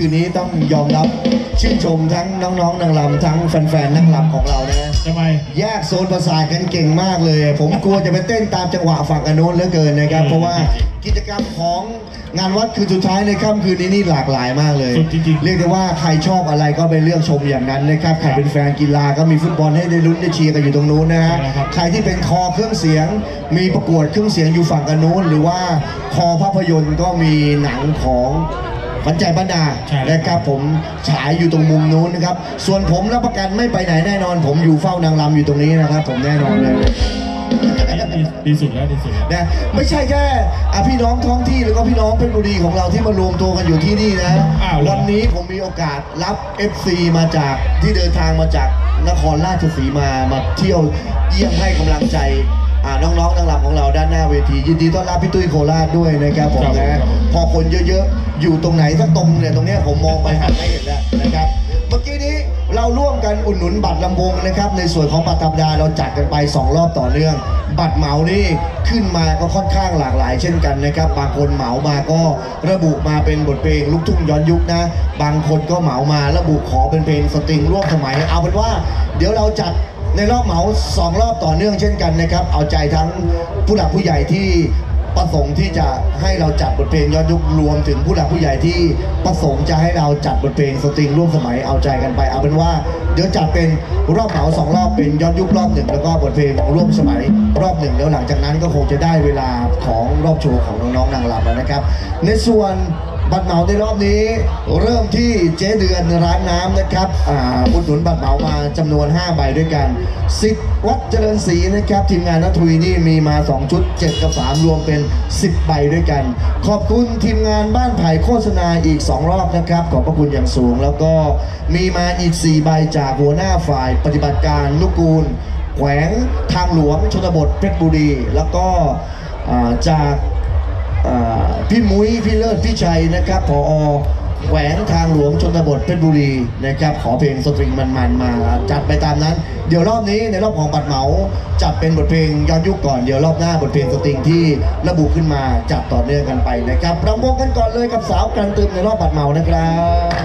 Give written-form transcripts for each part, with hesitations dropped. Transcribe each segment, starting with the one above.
คืนนี้ต้องยอมรับชื่นชมทั้งน้องๆนางรำทั้งแฟนๆนักรำของเรานะทำไมแยกโซนประสาทกันเก่งมากเลยผมกลัวจะไปเต้นตามจังหวะฝั่งอโน้นเหลือเกินนะครับเพราะว่ากิจกรรมของงานวัดคืนสุดท้ายในค่ำคืนนี้นี่หลากหลายมากเลยเรียกได้ว่าใครชอบอะไรก็ไปเลือกชมอย่างนั้นนะครับใครเป็นแฟนกีฬาก็มีฟุตบอลให้ได้ลุ้นได้เชียร์กันอยู่ตรงนู้นนะฮะใครที่เป็นคอเครื่องเสียงมีประกวดเครื่องเสียงอยู่ฝั่งอโน้นหรือว่าคอภาพยนตร์ก็มีหนังของขวัญใจบรรดานะครับผมฉายอยู่ตรงมุมนู้นนะครับส่วนผมรับประกันไม่ไปไหนแน่นอนผมอยู่เฝ้านางรำอยู่ตรงนี้นะครับผมแน่นอนเลยดีสุดแล้วดีสุดนะไม่ใช่แค่พี่น้องท้องที่หรือก็พี่น้องเพชรบุรีของเราที่มารวมตัวกันอยู่ที่นี่นะวันนี้ผมมีโอกาสรับ FC มาจากที่เดินทางมาจากนครราชสีมาเที่ยวเยี่ยมให้กำลังใจน้องๆนางรำของเราด้านหน้าเวทียินดีต้อนรับพี่ตุ้ยโคราชด้วยนะครับผมนะพอคนเยอะๆอยู่ตรงไหนสักตรงเนี่ยตรงนี้ผมมองไปหาไม่เห็นแล้วนะครับเมื่อกี้นี้เราร่วมกันอุดหนุนบัตรลำวงนะครับในส่วนของบัตรธรรมดาเราจัดกันไป2รอบต่อเนื่องบัตรเหมานี่ขึ้นมาก็ค่อนข้างหลากหลายเช่นกันนะครับบางคนเหมามาก็ระบุมาเป็นบทเพลงลูกทุ่งย้อนยุคนะบางคนก็เหมามาระบุขอเป็นเพลงสตริงร่วมสมัยเอาเป็นว่าเดี๋ยวเราจัดในรอบเหมา2รอบต่อเนื่องเช่นกันนะครับเอาใจทั้งผู้หลักผู้ใหญ่ที่ประสงค์ที่จะให้เราจัดบทเพลงย้อนยุครวมถึงผู้หลักผู้ใหญ่ที่ประสงค์จะให้เราจัดบทเพลงสตริงร่วมสมัยเอาใจกันไปเอาเป็นว่าเดี๋ยวจัดเป็นรอบเหมา2รอบเป็นย้อนยุครอบ1แล้วก็บทเพลงร่วมสมัยรอบ1แล้วหลังจากนั้นก็คงจะได้เวลาของรอบโชว์ของน้องๆนางรำแล้วนะครับในส่วนบัตรเหมาในรอบนี้เริ่มที่เจ๊เดือนร้านน้ำนะครับอุดหนุนบัตรเหมามาจำนวน5ใบด้วยกันสิทธิ์วัดเจริญศรีนะครับทีมงานนัทวีนี่มีมา2ชุด7กับ3รวมเป็น10ใบด้วยกันขอบคุณทีมงานบ้านไผ่โฆษณาอีก2รอบนะครับขอบพระคุณอย่างสูงแล้วก็มีมาอีก4ใบจากหัวหน้าฝ่ายปฏิบัติการนุกูลแขวงทางหลวงชนบทเพชรบุรีแล้วก็จากพี่มุ้ยพี่เลิศพี่ชัยนะครับผอ.แขวงทางหลวงชนบทเพชรบุรีนะครับขอเพลงสตริงมันๆมาจัดไปตามนั้นเดี๋ยวรอบนี้ในรอบของบัตรเหมาจัดเป็นบทเพลงย้อนยุคก่อนเดี๋ยวรอบหน้าบทเพลงสตริงที่ระบุขึ้นมาจัดต่อเนื่องกันไปนะครับรำวงกันก่อนเลยกับสาวกันตึมในรอบบัตรเหมานะครับ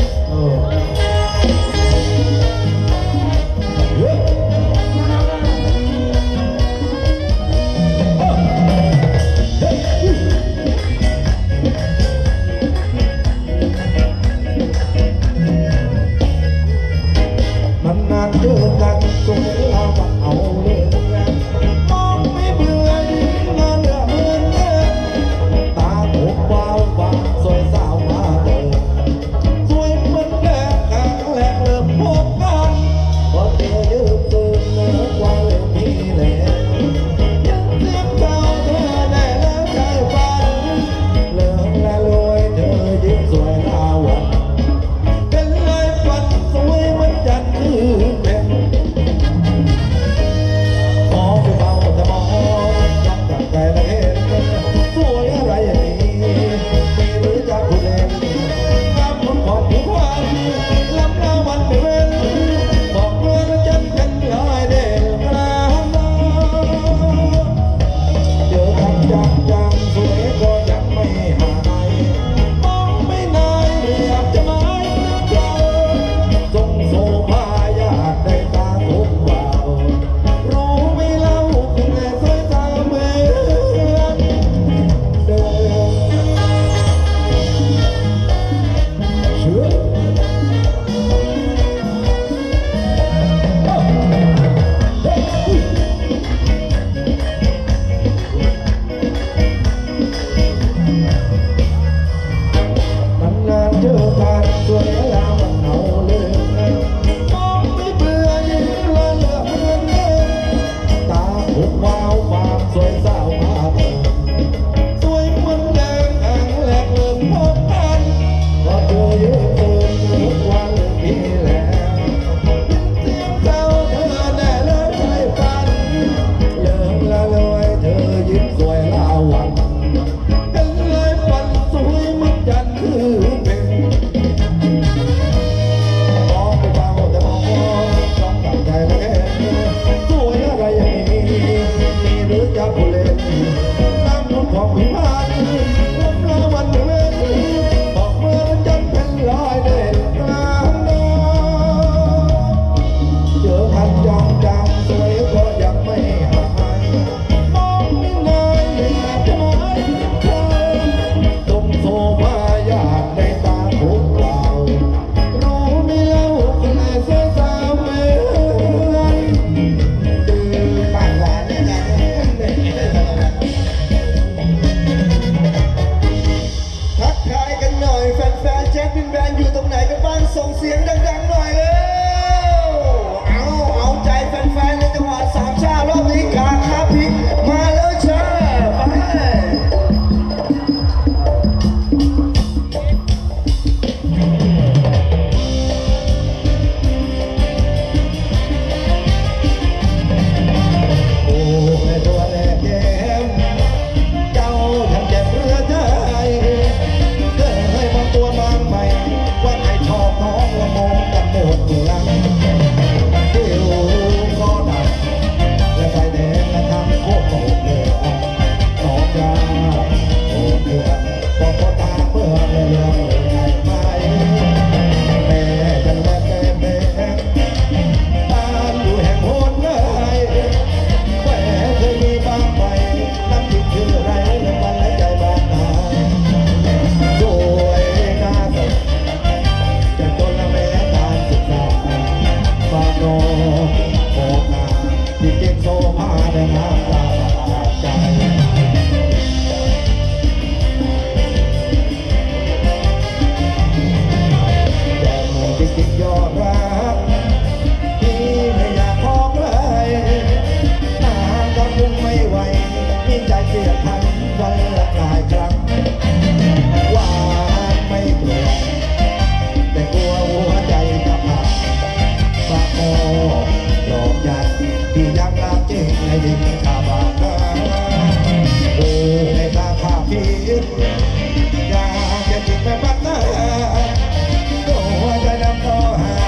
อยากจะกินแม่ปัดหน้าตัวจะนำต่อหา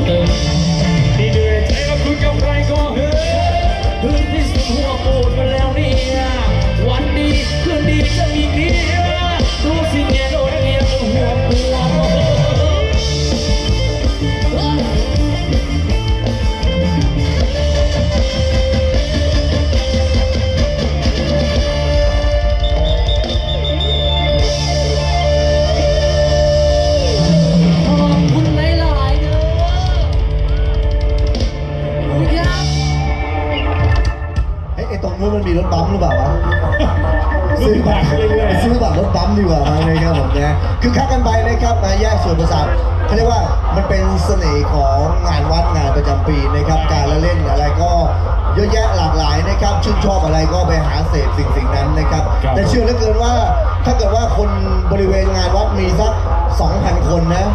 ดีเหนื่อยใจแล้วคุยกับใครก็เฮ้พื้นที่สุดหัวปูดมาแล้วเนี่ยวันดีคืนดีจะมีเมียรู้สิแกโดนเมียจนหัวปวดมันมีรถบัมหรือเปล่าวะซื้อบัตรเรื่อยๆซื้อบัตรรถบัมดีกว่านะครับผมนะคือคักกันไปนะครับมาแยกส่วนประสาทเขาเรียกว่ามันเป็นเสน่ห์ของงานวัดงานประจำปีนะครับการละเล่นอะไรก็เยอะแยะหลากหลายนะครับชื่นชอบอะไรก็ไปหาเสพสิ่งนั้นนะครับแต่เชื่อเหลือเกินว่าถ้าเกิดว่าคนบริเวณงานวัดมีสัก 2,000 คนนะ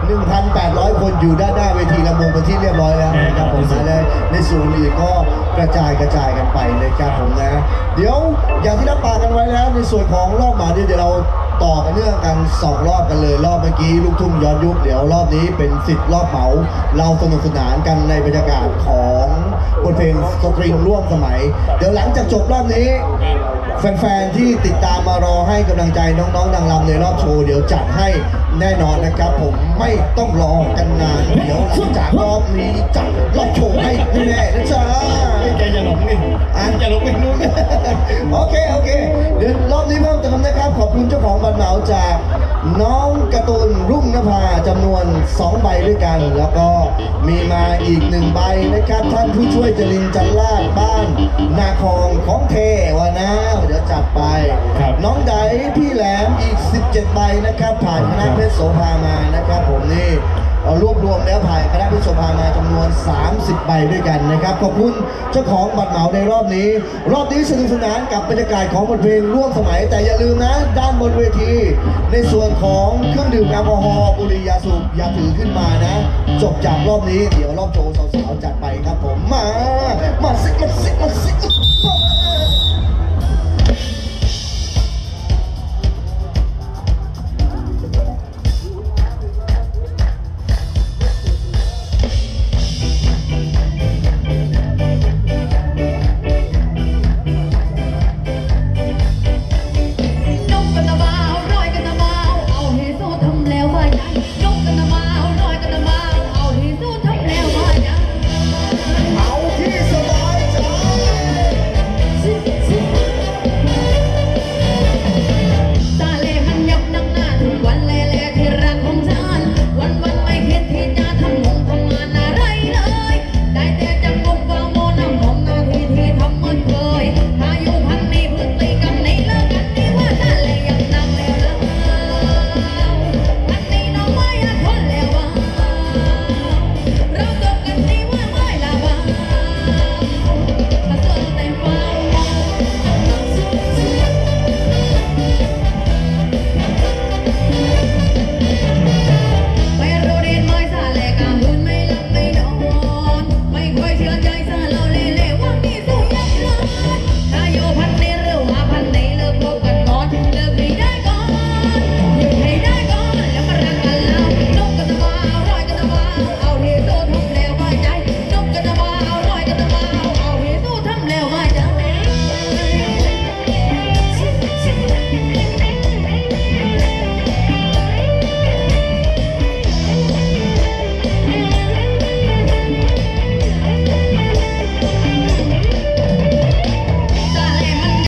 1,800 คนอยู่ด้านหน้าเวทีลำวงเป็นที่เรียบร้อยแล้วนะครับผมนะเลยในส่วนอื่นก็กระจายกันไปนะครับผมนะเดี๋ยวอย่างที่รับปากกันไว้แล้วในส่วนของรอบหมาเดี๋ยวเราต่อกันเนื่องกัน2รอบกันเลยรอบเมื่อกี้ลูกทุ่งย้อนยุคเดี๋ยวรอบนี้เป็น10รอบเหมาเราสนุกสนานกันในบรรยากาศของบทเพลงสตริงร่วมสมัยเดี๋ยวหลังจากจบรอบนี้แฟนๆที่ติดตามมารอให้กำลังใจน้องๆนางรำในรอบโชว์เดี๋ยวจัดให้แน่นอนนะครับผมไม่ต้องรอกันนานเดี๋ยวหลังจากรอบนี้จัดรอบโชว์ให้แน่นะจ๊ะแกอย่าหลงนี่อย่าหลงไปนู้นโอเคเดี๋ยวรอบนี้เพิ่มเติมนะครับขอบคุณเจ้าของบัตรเหมาจากน้องการ์ตูนรุ่งนภาจำนวน2 ใบด้วยกันแล้วก็มีมาอีก1 ใบนะครับท่านผู้ช่วยจรินจันลาดบ้านนาคองของเทวะนะเดี๋ยวจัดไปน้องไดพี่แหลมอีก17 ใบนะครับผ่านคณะเพชรโสภามานะครับผมนี่รวบรวมแล้วผ่านคณะเพชรโสภามาจำนวน30 ใบด้วยกันนะครับขอบคุณเจ้าของบัตรเหมาในรอบนี้สนุกสนานกับบรรยากาศของบทเพลงร่วมสมัยแต่อย่าลืมนะด้านบนเวทีในส่วนของเครื่องดื่มแอลกอฮอล์บุหรี่ยาสูบอย่าถือขึ้นมานะจบจากรอบนี้เดี๋ยวรอบโชว์สาวๆจัดไปครับผมมาสิ